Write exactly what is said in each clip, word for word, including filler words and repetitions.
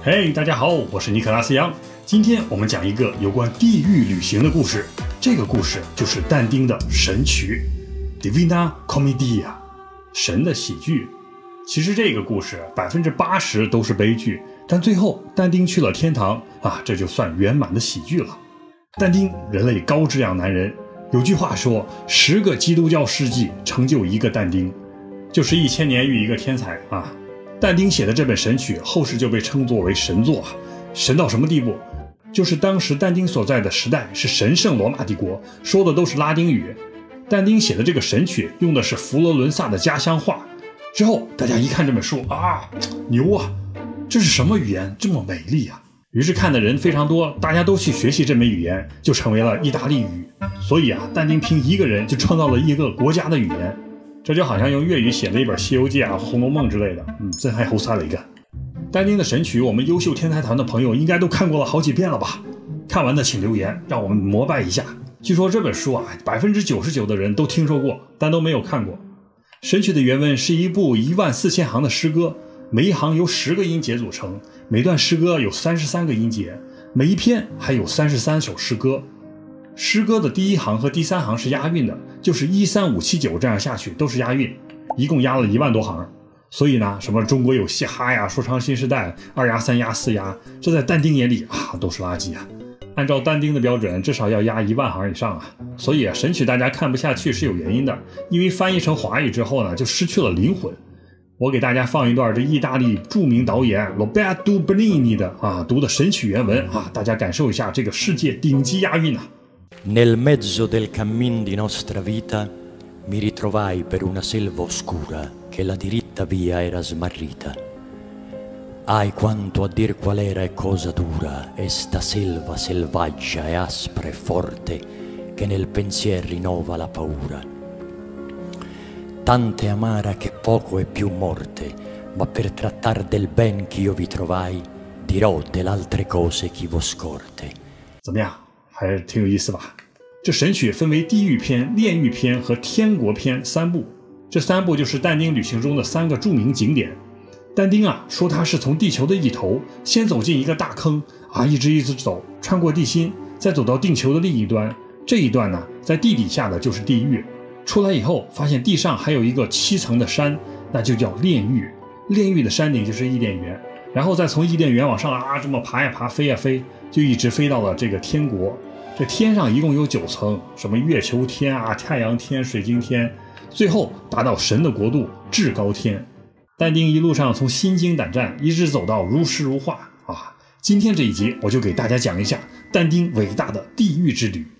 嘿、hey, 大家好，我是尼可拉斯杨。今天我们讲一个有关地狱旅行的故事。这个故事就是但丁的神曲 Divina Commedia， 神的喜剧。其实这个故事百分之八十都是悲剧，但最后但丁去了天堂啊，这就算圆满的喜剧了。但丁，人类高质量男人。有句话说，十个基督教事迹成就一个但丁，就是一千年遇一个天才啊。但丁写的这本神曲，后世就被称作为神作啊。神到什么地步？就是当时但丁所在的时代是神圣罗马帝国，说的都是拉丁语。但丁写的这个神曲用的是佛罗伦萨的家乡话。之后大家一看这本书啊，牛啊，这是什么语言这么美丽啊？于是看的人非常多，大家都去学习这门语言，就成为了意大利语。所以啊，但丁凭一个人就创造了一个国家的语言。这就好像用粤语写了一本《西游记》啊、《红楼梦》之类的，嗯，真还好晒了一个。但丁的神曲，我们优秀天才团的朋友应该都看过了好几遍了吧？看完的请留言，让我们膜拜一下。据说这本书啊，百分之九十九的人都听说过，但都没有看过。神曲的原文是一部一万四千行的诗歌，每一行由十个音节组成，每段诗歌有三十三个音节，每一篇还有三十三首诗歌。诗歌的第一行和第三行是押韵的，就是一三五七九这样下去都是押韵，一共押了一万多行。所以呢，什么中国有嘻哈呀、说唱新时代、二押、三押、四押，这在但丁眼里啊都是垃圾啊。按照但丁的标准，至少要押一万行以上啊。所以啊，神曲大家看不下去是有原因的，因为翻译成华语之后呢，就失去了灵魂。我给大家放一段这意大利著名导演 Roberto Benigni 的啊读的神曲原文啊，大家感受一下这个世界顶级押韵啊。 Nel mezzo del cammin di nostra vita mi ritrovai per una selva oscura che la diritta via era smarrita. Ai quanto a dir qual era e cosa dura è sta selva selvaggia e aspra e forte che nel pensier rinnova la paura. Tante amara che poco è più morte, ma per trattar del ben ch'io vi trovai dirò dell'altre cose chi vo scorte. 怎么样？还是挺有意思吧。这神曲分为地狱篇、炼狱篇和天国篇三部，这三部就是但丁旅行中的三个著名景点。但丁啊说他是从地球的一头先走进一个大坑啊，一直一直走，穿过地心，再走到地球的另一端。这一段呢，在地底下的就是地狱。出来以后发现地上还有一个七层的山，那就叫炼狱。炼狱的山顶就是伊甸园，然后再从伊甸园往上啊这么爬呀爬，飞呀飞，就一直飞到了这个天国。这天上一共有九层，什么月球天啊、太阳天、水晶天，最后达到神的国度至高天。但丁一路上从心惊胆战一直走到如诗如画啊！今天这一集我就给大家讲一下但丁伟大的地狱之旅。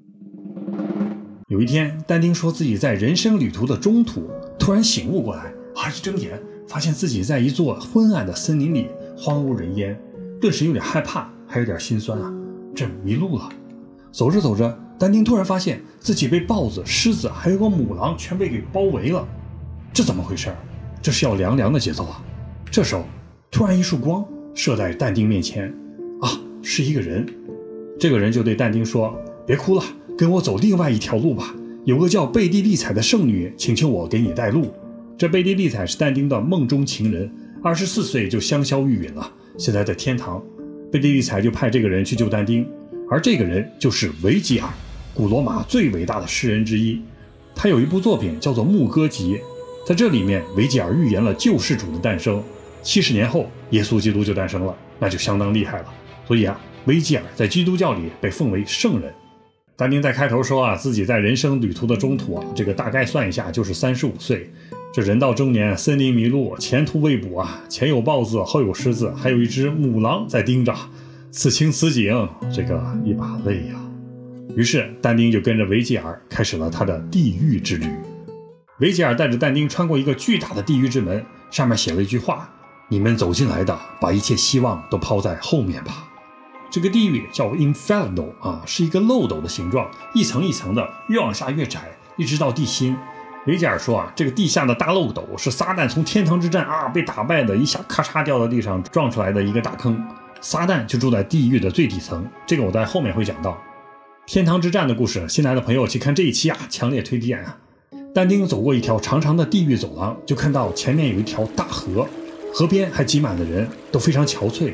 有一天，但丁说自己在人生旅途的中途突然醒悟过来啊，一睁眼发现自己在一座昏暗的森林里，荒无人烟，顿时有点害怕，还有点心酸啊，这迷路了。走着走着，但丁突然发现自己被豹子、狮子还有个母狼全被给包围了，这怎么回事？这是要凉凉的节奏啊！这时候，突然一束光射在但丁面前，啊，是一个人。这个人就对但丁说：“别哭了，跟我走另外一条路吧。有个叫贝蒂丽采的圣女请求我给你带路。”这贝蒂丽采是但丁的梦中情人，二十四岁就香消玉殒了，现在在天堂。贝蒂丽采就派这个人去救但丁。而这个人就是维吉尔，古罗马最伟大的诗人之一。他有一部作品叫做《牧歌集》，在这里面维吉尔预言了救世主的诞生。七十年后，耶稣基督就诞生了，那就相当厉害了。所以啊，维吉尔在基督教里被奉为圣人。但丁在开头说啊，自己在人生旅途的中途啊，这个大概算一下就是三十五岁。这人到中年，森林迷路，前途未卜啊，前有豹子，后有狮子，还有一只母狼在盯着。此情此景，这个一把泪啊！于是但丁就跟着维吉尔开始了他的地狱之旅。维吉尔带着但丁穿过一个巨大的地狱之门，上面写了一句话：“你们走进来的，把一切希望都抛在后面吧。”这个地狱叫 Inferno 啊，是一个漏斗的形状，一层一层的，越往下越窄，一直到地心。维吉尔说啊，这个地下的大漏斗是撒旦从天堂之战啊被打败的，一下咔嚓掉到地上撞出来的一个大坑。撒旦就住在地狱的最底层，这个我在后面会讲到。天堂之战的故事，新来的朋友去看这一期啊，强烈推荐啊！但丁走过一条长长的地狱走廊，就看到前面有一条大河，河边还挤满了人，都非常憔悴，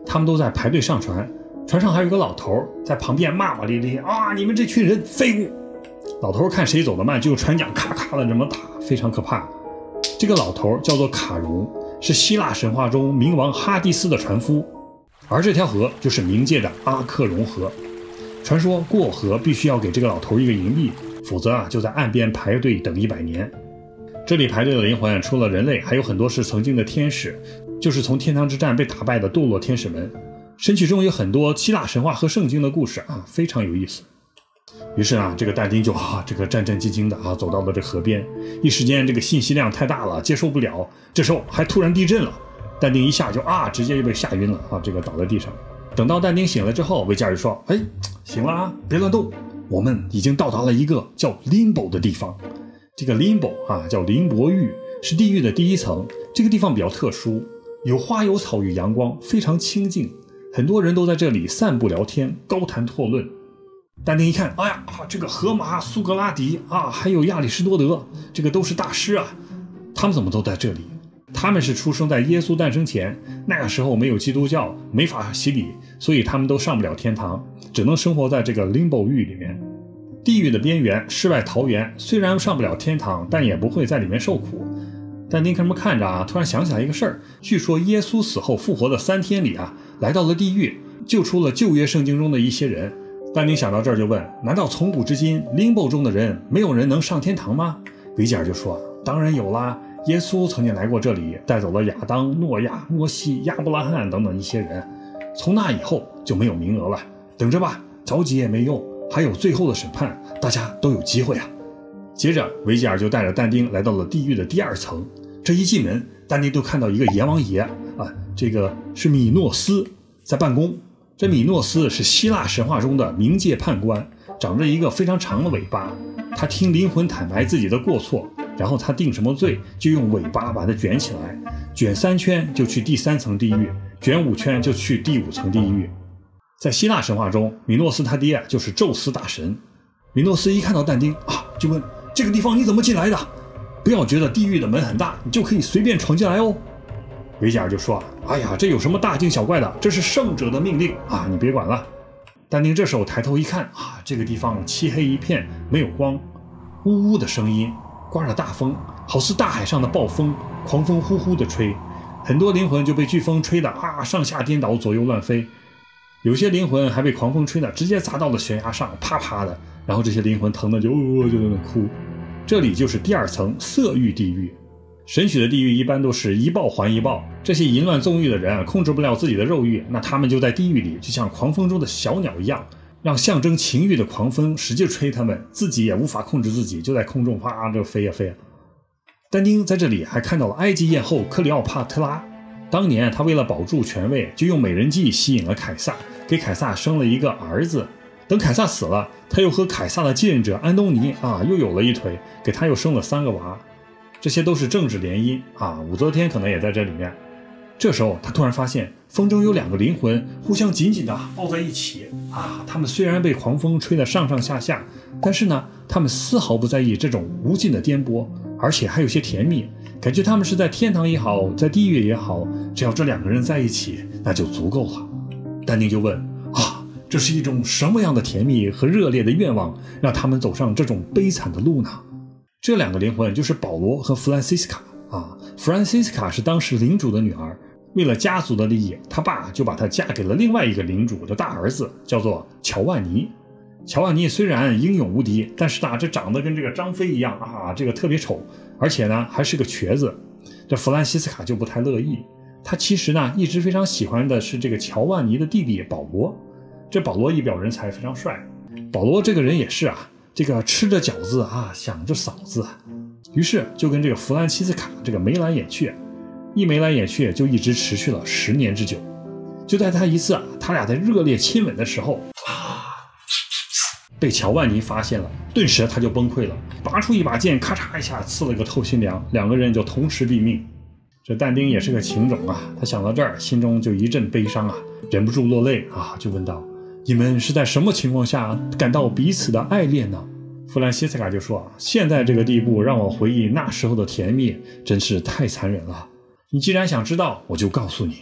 他们都在排队上船，船上还有一个老头在旁边骂骂咧咧啊，你们这群人废物。老头看谁走得慢，就用船桨咔咔的这么打，非常可怕。这个老头叫做卡戎，是希腊神话中冥王哈迪斯的船夫，而这条河就是冥界的阿克隆河。传说过河必须要给这个老头一个银币，否则啊就在岸边排队等一百年。这里排队的灵魂除了人类，还有很多是曾经的天使，就是从天堂之战被打败的堕落天使们。神曲中有很多希腊神话和圣经的故事啊，非常有意思。于是啊，这个但丁就啊，这个战战兢兢的啊，走到了这河边。一时间这个信息量太大了，接受不了。这时候还突然地震了，但丁一下就啊，直接就被吓晕了啊，这个倒在地上。等到但丁醒了之后，维吉尔就说：“哎，醒了啊，别乱动，我们已经到达了一个叫 Limbo 的地方。这个 Limbo 啊，叫林伯域，是地狱的第一层。这个地方比较特殊，有花有草与阳光，非常清静。很多人都在这里散步聊天，高谈阔论。”但丁一看，哎呀，这个荷马、苏格拉底啊，还有亚里士多德，这个都是大师啊，他们怎么都在这里？他们是出生在耶稣诞生前，那个时候没有基督教，没法洗礼，所以他们都上不了天堂，只能生活在这个 Limbo 域里面，地狱的边缘，世外桃源。虽然上不了天堂，但也不会在里面受苦。但丁这么看着啊，突然想起来一个事儿，据说耶稣死后复活的三天里啊，来到了地狱，救出了旧约圣经中的一些人。但丁想到这儿就问，难道从古至今 Limbo 中的人没有人能上天堂吗？维吉尔就说，当然有啦，耶稣曾经来过这里，带走了亚当、诺亚、摩西、亚伯拉罕等等一些人，从那以后就没有名额了，等着吧，着急也没用，还有最后的审判，大家都有机会啊。接着维吉尔就带着但丁来到了地狱的第二层，这一进门，但丁就看到一个阎王爷啊，这个是米诺斯在办公。这米诺斯是希腊神话中的冥界判官，长着一个非常长的尾巴。他听灵魂坦白自己的过错，然后他定什么罪，就用尾巴把它卷起来，卷三圈就去第三层地狱，卷五圈就去第五层地狱。在希腊神话中，米诺斯他爹就是宙斯大神。米诺斯一看到但丁啊，就问，这个地方你怎么进来的？不要觉得地狱的门很大，你就可以随便闯进来哦。维吉尔就说，哎呀，这有什么大惊小怪的，这是圣者的命令啊，你别管了。但丁这时候抬头一看啊，这个地方漆黑一片，没有光，呜呜的声音，刮着大风，好似大海上的暴风，狂风呼呼的吹，很多灵魂就被飓风吹得啊上下颠倒，左右乱飞。有些灵魂还被狂风吹得直接砸到了悬崖上，啪啪的，然后这些灵魂疼的就哦就在那哭。这里就是第二层色欲地狱。神曲的地狱一般都是一报还一报，这些淫乱纵欲的人控制不了自己的肉欲，那他们就在地狱里就像狂风中的小鸟一样，让象征情欲的狂风使劲吹他们，自己也无法控制自己，就在空中啪就飞呀飞呀。但丁在这里还看到了埃及艳后克里奥帕特拉，当年他为了保住权位，就用美人计吸引了凯撒，给凯撒生了一个儿子。等凯撒死了，他又和凯撒的继任者安东尼啊又有了一腿，给他又生了三个娃。这些都是政治联姻啊，武则天可能也在这里面。这时候他突然发现风中有两个灵魂互相紧紧的抱在一起啊，他们虽然被狂风吹得上上下下，但是呢他们丝毫不在意这种无尽的颠簸，而且还有些甜蜜，感觉他们是在天堂也好，在地狱也好，只要这两个人在一起那就足够了。但丁就问啊，这是一种什么样的甜蜜和热烈的愿望，让他们走上这种悲惨的路呢？这两个灵魂就是保罗和弗兰西斯卡啊。弗兰西斯卡是当时领主的女儿，为了家族的利益，他爸就把她嫁给了另外一个领主的大儿子，叫做乔万尼。乔万尼虽然英勇无敌，但是呢，这长得跟这个张飞一样啊，这个特别丑，而且呢还是个瘸子。这弗兰西斯卡就不太乐意，他其实呢一直非常喜欢的是这个乔万尼的弟弟保罗。这保罗一表人才，非常帅。保罗这个人也是啊，这个吃着饺子啊，想着嫂子，于是就跟这个弗兰西斯卡这个眉来眼去，一眉来眼去就一直持续了十年之久。就在他一次啊，他俩在热烈亲吻的时候啊，被乔万尼发现了，顿时他就崩溃了，拔出一把剑，咔嚓一下刺了个透心凉，两个人就同时毙命。这但丁也是个情种啊，他想到这儿，心中就一阵悲伤啊，忍不住落泪啊，就问道：你们是在什么情况下感到彼此的爱恋呢？弗兰西斯卡就说：现在这个地步让我回忆那时候的甜蜜，真是太残忍了。你既然想知道，我就告诉你，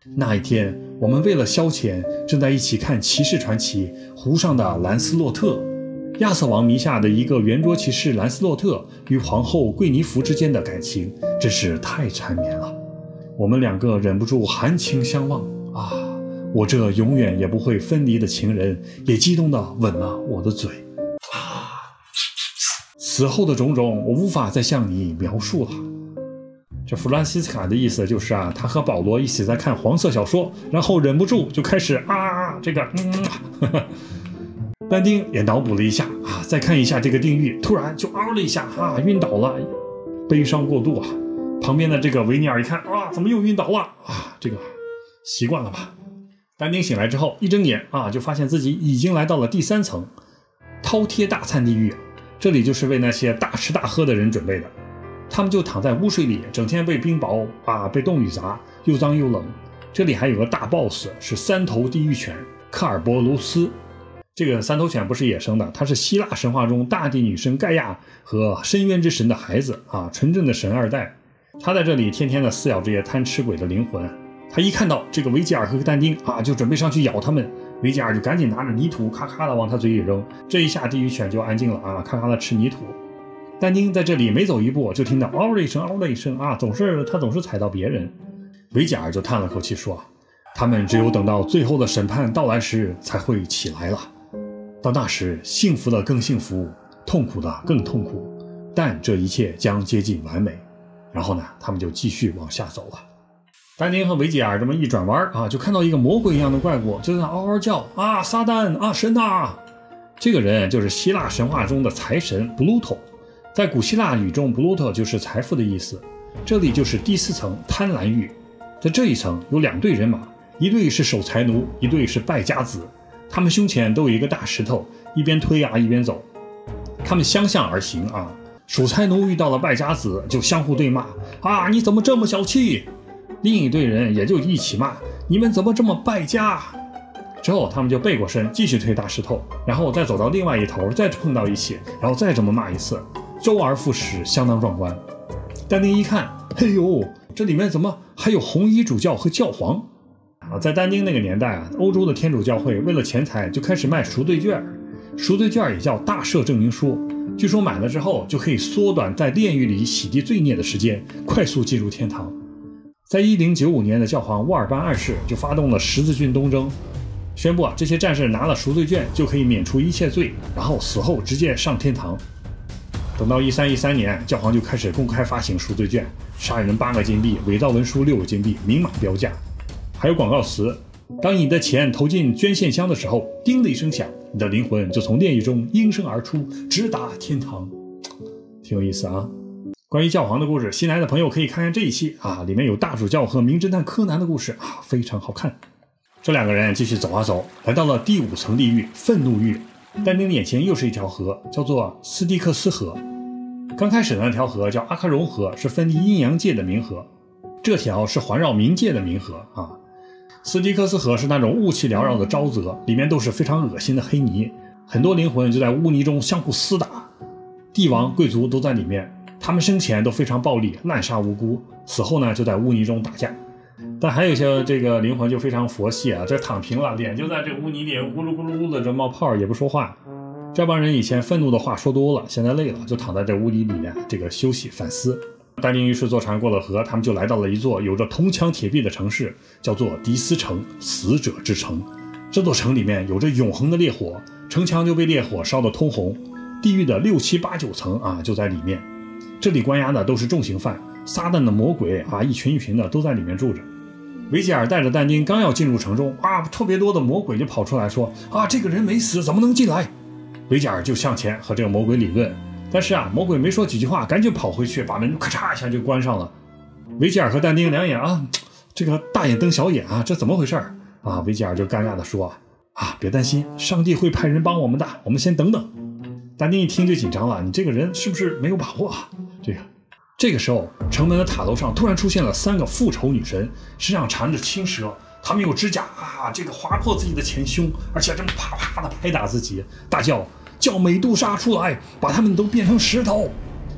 那一天，我们为了消遣，正在一起看骑士传奇湖上的兰斯洛特。亚瑟王迷下的一个圆桌骑士兰斯洛特与皇后桂妮芙之间的感情真是太缠绵了，我们两个忍不住含情相望啊！我这永远也不会分离的情人也激动地吻了我的嘴啊！此后的种种我无法再向你描述了。这弗兰西斯卡的意思就是啊，他和保罗一起在看黄色小说，然后忍不住就开始啊这个嗯呵呵。但丁也脑补了一下啊，再看一下这个定狱，突然就嗷了一下啊，晕倒了，悲伤过度啊。旁边的这个维尼尔一看啊，怎么又晕倒了啊？这个习惯了吧？但丁醒来之后一睁眼啊，就发现自己已经来到了第三层饕餮大餐地狱，这里就是为那些大吃大喝的人准备的。他们就躺在污水里，整天被冰雹啊，被冻雨砸，又脏又冷。这里还有个大 boss， 是三头地狱犬卡尔波卢斯。这个三头犬不是野生的，它是希腊神话中大地女神盖亚和深渊之神的孩子啊，纯正的神二代。他在这里天天的撕咬这些贪吃鬼的灵魂。他一看到这个维吉尔和但丁啊，就准备上去咬他们。维吉尔就赶紧拿着泥土咔咔的往他嘴里扔，这一下地狱犬就安静了啊，咔咔的吃泥土。但丁在这里每走一步就听到嗷了一声，嗷了一声啊，总是他总是踩到别人。维吉尔就叹了口气说，他们只有等到最后的审判到来时才会起来了。到那时，幸福的更幸福，痛苦的更痛苦，但这一切将接近完美。然后呢，他们就继续往下走了。但丁和维吉尔这么一转弯啊，就看到一个魔鬼一样的怪物，就在那嗷嗷叫啊，撒旦啊，神啊！这个人就是希腊神话中的财神布鲁托，在古希腊语中，布鲁托就是财富的意思。这里就是第四层贪婪狱，在这一层有两队人马，一队是守财奴，一队是败家子。他们胸前都有一个大石头，一边推啊一边走，他们相向而行啊。守财奴遇到了败家子，就相互对骂啊，你怎么这么小气？另一队人也就一起骂，你们怎么这么败家？之后他们就背过身继续推大石头，然后再走到另外一头，再碰到一起，然后再这么骂一次，周而复始，相当壮观。但丁一看，嘿呦，这里面怎么还有红衣主教和教皇啊？在但丁那个年代啊，欧洲的天主教会为了钱财就开始卖赎罪券，赎罪券也叫大赦证明书，据说买了之后就可以缩短在炼狱里洗涤罪孽的时间，快速进入天堂。在一零九五年的教皇沃尔班二世就发动了十字军东征，宣布啊，这些战士拿了赎罪券就可以免除一切罪，然后死后直接上天堂。等到一三一三年，教皇就开始公开发行赎罪券，杀人八个金币，伪造文书六个金币，明码标价。还有广告词，当你的钱投进捐献箱的时候，叮的一声响，你的灵魂就从炼狱中应声而出，直达天堂。挺有意思啊。关于教皇的故事，新来的朋友可以看看这一期啊，里面有大主教和名侦探柯南的故事啊，非常好看。这两个人继续走啊走，来到了第五层地狱愤怒狱。但丁眼前又是一条河，叫做斯蒂克斯河。刚开始的那条河叫阿喀戎河，是分离阴阳界的冥河，这条是环绕冥界的冥河啊。斯蒂克斯河是那种雾气缭绕的沼泽，里面都是非常恶心的黑泥，很多灵魂就在污泥中相互厮打，帝王贵族都在里面，他们生前都非常暴力，滥杀无辜，死后呢就在污泥中打架。但还有一些这个灵魂就非常佛系啊，这躺平了，脸就在这污泥里咕噜咕噜的这冒泡，也不说话。这帮人以前愤怒的话说多了，现在累了，就躺在这污泥里面这个休息反思。但丁于是坐船过了河，他们就来到了一座有着铜墙铁壁的城市，叫做迪斯城，死者之城。这座城里面有着永恒的烈火，城墙就被烈火烧得通红，地狱的六七八九层啊就在里面。这里关押的都是重刑犯，撒旦的魔鬼啊，一群一群的都在里面住着。维吉尔带着但丁刚要进入城中啊，特别多的魔鬼就跑出来说啊，这个人没死，怎么能进来？维吉尔就向前和这个魔鬼理论，但是啊，魔鬼没说几句话，赶紧跑回去，把门咔嚓一下就关上了。维吉尔和但丁两眼啊，这个大眼瞪小眼啊，这怎么回事啊？维吉尔就尴尬的说啊，别担心，上帝会派人帮我们的，我们先等等。但丁一听就紧张了，你这个人是不是没有把握啊？这个这个时候，城门的塔楼上突然出现了三个复仇女神，身上缠着青蛇，她们有指甲啊，这个划破自己的前胸，而且这么啪啪的拍打自己，大叫叫美杜莎出来，把他们都变成石头。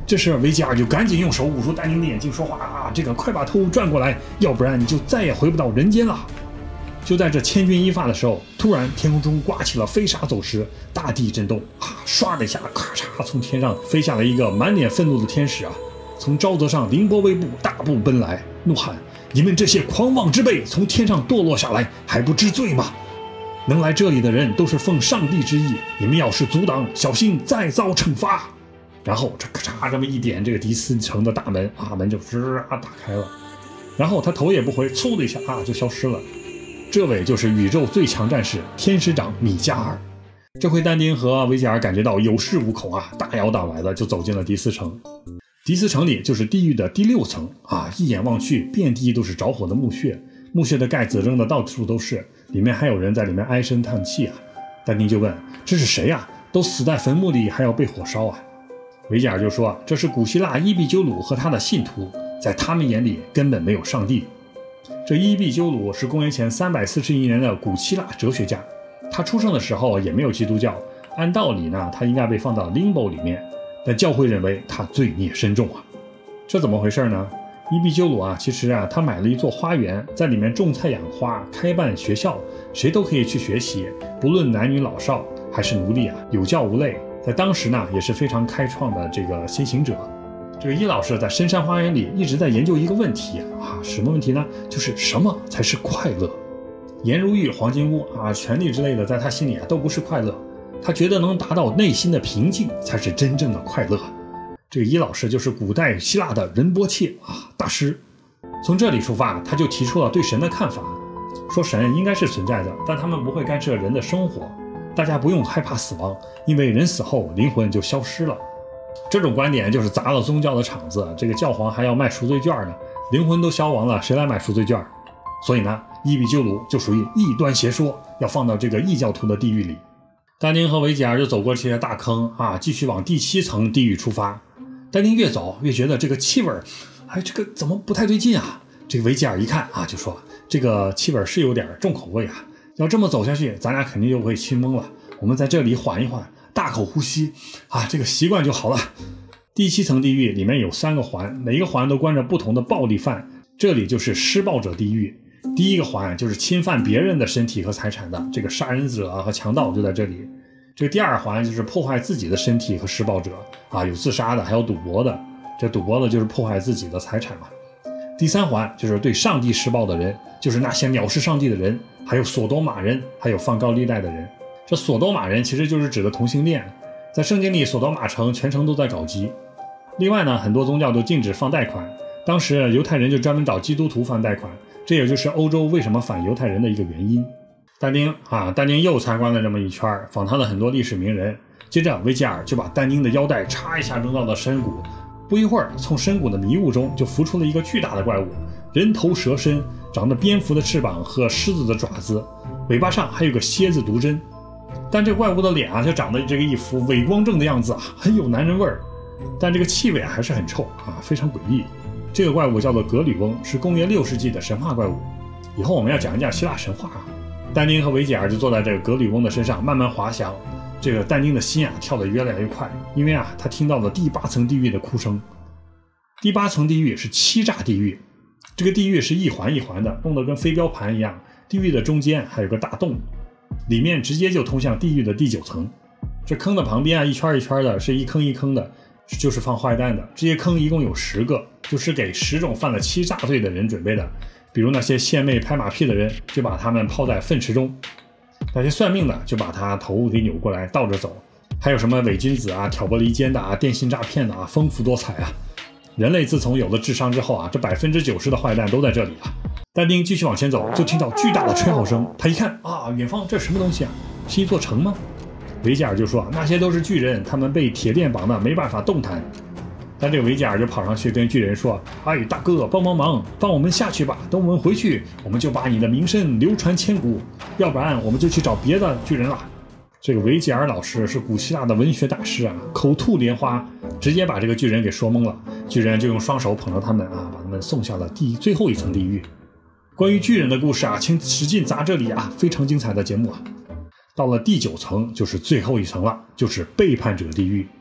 这时维吉尔就赶紧用手捂住但丁的眼睛，说话啊，这个快把头转过来，要不然你就再也回不到人间了。就在这千钧一发的时候，突然天空中刮起了飞沙走石，大地震动啊，唰的一下，咔嚓，从天上飞下来一个满脸愤怒的天使啊，从沼泽上凌波微步大步奔来，怒喊：你们这些狂妄之辈，从天上堕落下来还不知罪吗？能来这里的人都是奉上帝之意，你们要是阻挡，小心再遭惩罚。然后这咔嚓这么一点，这个第四城的大门啊，门就吱啊打开了，然后他头也不回，嗖的一下啊就消失了。这位就是宇宙最强战士天使长米迦尔。这回但丁和维吉尔感觉到有恃无恐啊，大摇大摆的就走进了第四城。第四城里就是地狱的第六层啊，一眼望去，遍地都是着火的墓穴，墓穴的盖子扔的到处都是，里面还有人在里面唉声叹气啊。但丁就问：这是谁啊？都死在坟墓里还要被火烧啊？维吉尔就说：这是古希腊伊壁鸠鲁和他的信徒，在他们眼里根本没有上帝。这伊壁鸠鲁是公元前三百四十一年的古希腊哲学家，他出生的时候也没有基督教，按道理呢，他应该被放到 limbo 里面，但教会认为他罪孽深重啊。这怎么回事呢？伊壁鸠鲁啊，其实啊，他买了一座花园，在里面种菜养花，开办学校，谁都可以去学习，不论男女老少还是奴隶啊，有教无类，在当时呢也是非常开创的这个先行者。这个伊老师在深山花园里一直在研究一个问题啊，什么问题呢？就是什么才是快乐？颜如玉、黄金屋啊、权力之类的，在他心里啊都不是快乐，他觉得能达到内心的平静才是真正的快乐。这个伊老师就是古代希腊的仁波切啊大师。从这里出发，他就提出了对神的看法，说神应该是存在的，但他们不会干涉人的生活，大家不用害怕死亡，因为人死后灵魂就消失了。这种观点就是砸了宗教的场子，这个教皇还要卖赎罪券呢，灵魂都消亡了，谁来买赎罪券？所以呢，伊壁鸠鲁就属于异端邪说，要放到这个异教徒的地狱里。但丁和维吉尔就走过这些大坑啊，继续往第七层地狱出发。但丁越走越觉得这个气味，哎，这个怎么不太对劲啊？这个维吉尔一看啊，就说这个气味是有点重口味啊，要这么走下去，咱俩肯定就会熏懵了。我们在这里缓一缓，大口呼吸啊，这个习惯就好了。第七层地狱里面有三个环，每一个环都关着不同的暴力犯，这里就是施暴者地狱。第一个环就是侵犯别人的身体和财产的，这个杀人者和强盗就在这里。这个第二环就是破坏自己的身体和施暴者啊，有自杀的，还有赌博的，这赌博的就是破坏自己的财产嘛。第三环就是对上帝施暴的人，就是那些藐视上帝的人，还有索多玛人，还有放高利贷的人。这索多玛人其实就是指的同性恋，在圣经里索多玛城全城都在搞基。另外呢，很多宗教都禁止放贷款，当时犹太人就专门找基督徒放贷款，这也就是欧洲为什么反犹太人的一个原因。但丁啊，但丁又参观了这么一圈，访谈了很多历史名人。接着维吉尔就把但丁的腰带插一下扔到了深谷，不一会儿，从深谷的迷雾中就浮出了一个巨大的怪物，人头蛇身，长着蝙蝠的翅膀和狮子的爪子，尾巴上还有个蝎子毒针。但这怪物的脸啊，就长得这个一副伟光正的样子啊，很有男人味儿。但这个气味还是很臭啊，非常诡异。这个怪物叫做格吕翁，是公元六世纪的神话怪物。以后我们要讲一讲希腊神话啊。但丁和维吉尔就坐在这个格吕翁的身上慢慢滑翔，这个但丁的心啊跳得越来越快，因为啊他听到了第八层地狱的哭声。第八层地狱是欺诈地狱，这个地狱是一环一环的，弄得跟飞镖盘一样，地狱的中间还有个大洞，里面直接就通向地狱的第九层。这坑的旁边啊一圈一圈的，是一坑一坑的，就是放坏蛋的。这些坑一共有十个，就是给十种犯了欺诈罪的人准备的。比如那些献媚拍马屁的人，就把他们泡在粪池中；那些算命的就把他头给扭过来倒着走；还有什么伪君子啊、挑拨离间的啊、电信诈骗的啊，丰富多彩啊。人类自从有了智商之后啊，这百分之九十的坏蛋都在这里啊。但丁继续往前走，就听到巨大的吹号声。他一看啊，远方这是什么东西啊？是一座城吗？维吉尔就说那些都是巨人，他们被铁链绑的没办法动弹。但这个维吉尔就跑上去跟巨人说：哎，大哥，帮帮忙，帮我们下去吧，等我们回去，我们就把你的名声流传千古，要不然我们就去找别的巨人了。这个维吉尔老师是古希腊的文学大师啊，口吐莲花，直接把这个巨人给说懵了。巨人就用双手捧着他们啊，把他们送下了第最后一层地狱。关于巨人的故事啊，请使劲砸这里啊，非常精彩的节目啊。到了第九层就是最后一层了，就是背叛者地狱。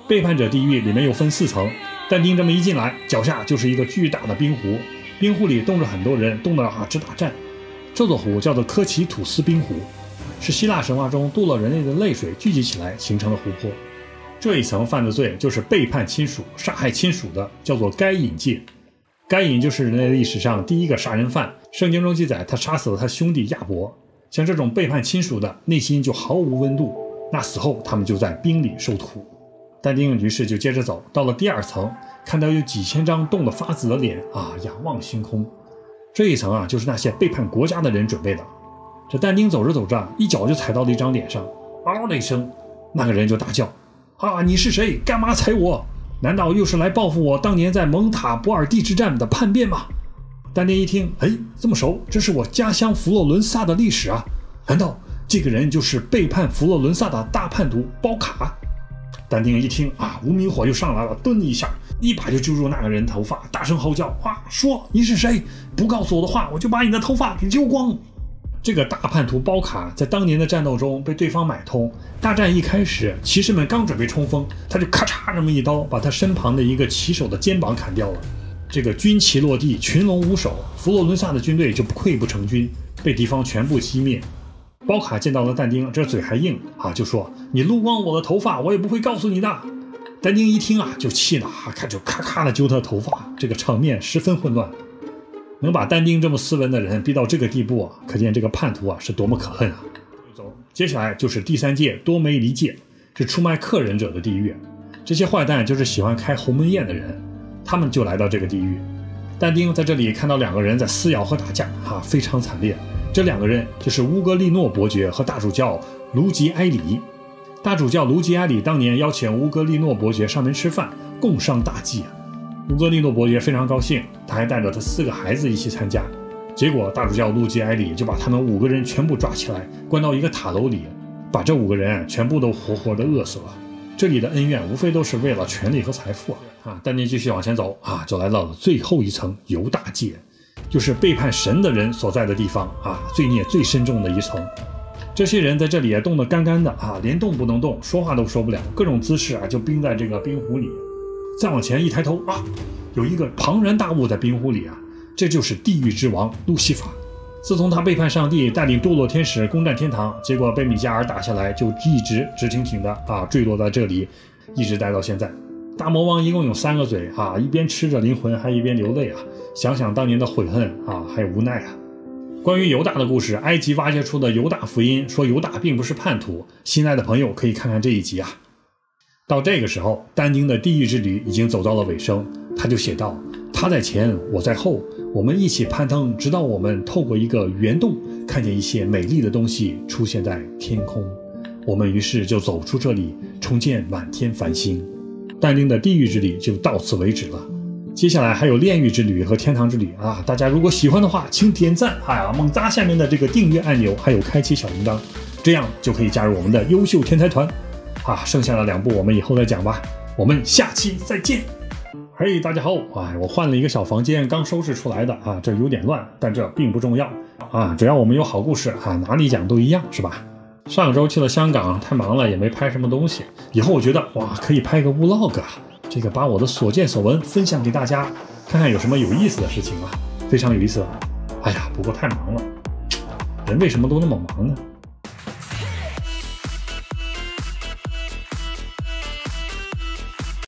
背叛者地狱里面又分四层，但丁这么一进来，脚下就是一个巨大的冰湖，冰湖里冻着很多人，冻得啊直打颤。这座湖叫做科奇吐斯冰湖，是希腊神话中渡了人类的泪水聚集起来形成的湖泊。这一层犯的罪就是背叛亲属、杀害亲属的，叫做该隐戒。该隐就是人类历史上第一个杀人犯，圣经中记载他杀死了他兄弟亚伯。像这种背叛亲属的，内心就毫无温度，那死后他们就在冰里受苦。但丁于是就接着走，到了第二层，看到有几千张冻得发紫的脸啊，仰望星空。这一层啊，就是那些背叛国家的人准备的。这但丁走着走着，一脚就踩到了一张脸上，嗷的一声，那个人就大叫：啊，你是谁？干嘛踩我？难道又是来报复我当年在蒙塔博尔蒂之战的叛变吗？但丁一听，哎，这么熟，这是我家乡佛罗伦萨的历史啊！难道这个人就是背叛佛罗伦萨的大叛徒包卡？但丁一听啊，无名火又上来了，顿一下，一把就揪住那个人头发，大声吼叫：啊，说你是谁？不告诉我的话，我就把你的头发给揪光！这个大叛徒包卡在当年的战斗中被对方买通，大战一开始，骑士们刚准备冲锋，他就咔嚓这么一刀，把他身旁的一个骑手的肩膀砍掉了。这个军旗落地，群龙无首，佛罗伦萨的军队就溃不成军，被敌方全部击灭。包卡见到了但丁，这嘴还硬啊，就说：你撸光我的头发，我也不会告诉你的。但丁一听啊，就气了啊，看就咔咔的揪他的头发，这个场面十分混乱。能把但丁这么斯文的人逼到这个地步啊，可见这个叛徒啊是多么可恨啊！走，接下来就是第三界多梅离界，是出卖客人者的地狱。这些坏蛋就是喜欢开鸿门宴的人，他们就来到这个地狱。但丁在这里看到两个人在撕咬和打架啊，非常惨烈。这两个人就是乌格利诺伯爵和大主教卢吉埃里。大主教卢吉埃里当年邀请乌格利诺伯爵上门吃饭，共商大计啊。乌格利诺伯爵非常高兴，他还带着他四个孩子一起参加。结果大主教卢吉埃里就把他们五个人全部抓起来，关到一个塔楼里，把这五个人全部都活活的饿死了。这里的恩怨无非都是为了权力和财富啊！啊，但丁继续往前走啊，就来到了最后一层犹大界，就是背叛神的人所在的地方啊，罪孽最深重的一层。这些人在这里也冻得干干的啊，连动不能动，说话都说不了，各种姿势啊就冰在这个冰湖里。再往前一抬头啊，有一个庞然大物在冰湖里啊，这就是地狱之王路西法。自从他背叛上帝，带领堕落天使攻占天堂，结果被米迦尔打下来，就一直直挺挺的啊坠落在这里，一直待到现在。大魔王一共有三个嘴啊，一边吃着灵魂，还一边流泪啊，想想当年的悔恨啊，还有无奈啊。关于犹大的故事，埃及挖掘出的犹大福音说犹大并不是叛徒，新来的朋友可以看看这一集啊。到这个时候，但丁的地狱之旅已经走到了尾声，他就写道：他在前，我在后，我们一起攀登，直到我们透过一个圆洞，看见一些美丽的东西出现在天空。我们于是就走出这里，重见满天繁星。但丁的地狱之旅就到此为止了。接下来还有炼狱之旅和天堂之旅啊！大家如果喜欢的话，请点赞啊，猛砸下面的这个订阅按钮，还有开启小铃铛，这样就可以加入我们的优秀天才团啊！剩下的两部我们以后再讲吧，我们下期再见。嘿，大家好！哎，我换了一个小房间，刚收拾出来的啊，这有点乱，但这并不重要啊，只要我们有好故事啊，哪里讲都一样，是吧？上周去了香港，太忙了，也没拍什么东西。以后我觉得哇，可以拍个 vlog 啊，这个把我的所见所闻分享给大家，看看有什么有意思的事情啊，非常有意思。哎呀，不过太忙了，人为什么都那么忙呢？